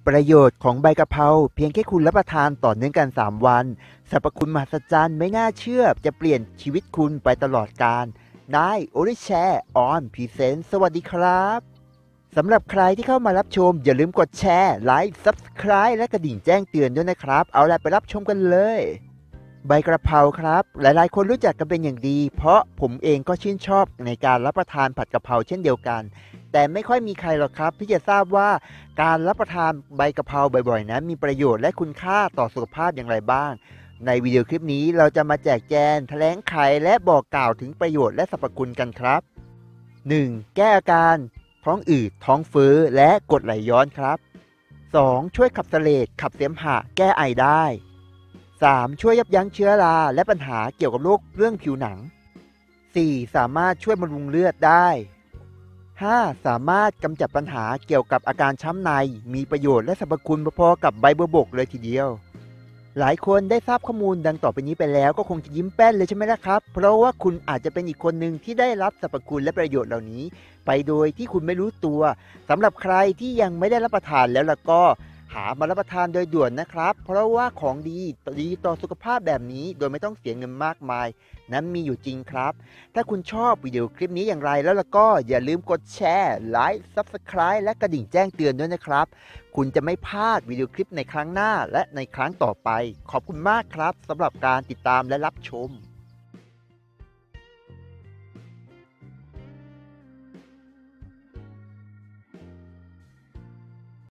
ประโยชน์ของใบกะเพราเพียงแค่คุณรับประทานต่อเนื่องกัน3วันสรรพคุณมหัศจรรย์ไม่น่าเชื่อจะเปลี่ยนชีวิตคุณไปตลอดกาลนายโอริแชร์ออนพรีเซนต์สวัสดีครับสำหรับใครที่เข้ามารับชมอย่าลืมกดแชร์ไลค์ Subscribe และกระดิ่งแจ้งเตือนด้วยนะครับเอาล่ะไปรับชมกันเลยใบกระเพราครับหลายๆคนรู้จักกันเป็นอย่างดีเพราะผมเองก็ชื่นชอบในการรับประทานผัดกะเพราเช่นเดียวกันแต่ไม่ค่อยมีใครหรอกครับที่จะทราบว่าการรับประทานใบกะเพราบ่อยๆนั้นมีประโยชน์และคุณค่าต่อสุขภาพอย่างไรบ้างในวิดีโอคลิปนี้เราจะมาแจกแจงแถลงไขและบอกกล่าวถึงประโยชน์และสรรพคุณกันครับ 1. แก้อาการท้องอืดท้องเฟ้อและกรดไหลย้อนครับ 2. ช่วยขับเสลดขับเสมหะแก้ไอได้ 3. ช่วยยับยั้งเชื้อราและปัญหาเกี่ยวกับโรคเรื่องผิวหนัง 4. สามารถช่วยบำรุงเลือดได้ 5. สามารถกำจัดปัญหาเกี่ยวกับอาการช้ำในมีประโยชน์และสรรพคุณพอๆกับใบบัวบกเลยทีเดียวหลายคนได้ทราบข้อมูลดังต่อไปนี้ไปแล้วก็คงจะยิ้มแป้นเลยใช่ไหมล่ะครับเพราะว่าคุณอาจจะเป็นอีกคนหนึ่งที่ได้รับสรรพคุณและประโยชน์เหล่านี้ไปโดยที่คุณไม่รู้ตัวสำหรับใครที่ยังไม่ได้รับประทานแล้วล่ะก็หามารับประทานโดยด่วนนะครับเพราะว่าของดีต่อสุขภาพแบบนี้โดยไม่ต้องเสียเงินมากมายนั้นมีอยู่จริงครับถ้าคุณชอบวิดีโอคลิปนี้อย่างไรแล้วล่ะก็อย่าลืมกดแชร์ไลค์ Subscribe และกระดิ่งแจ้งเตือนด้วยนะครับคุณจะไม่พลาดวิดีโอคลิปในครั้งหน้าและในครั้งต่อไปขอบคุณมากครับสำหรับการติดตามและรับชม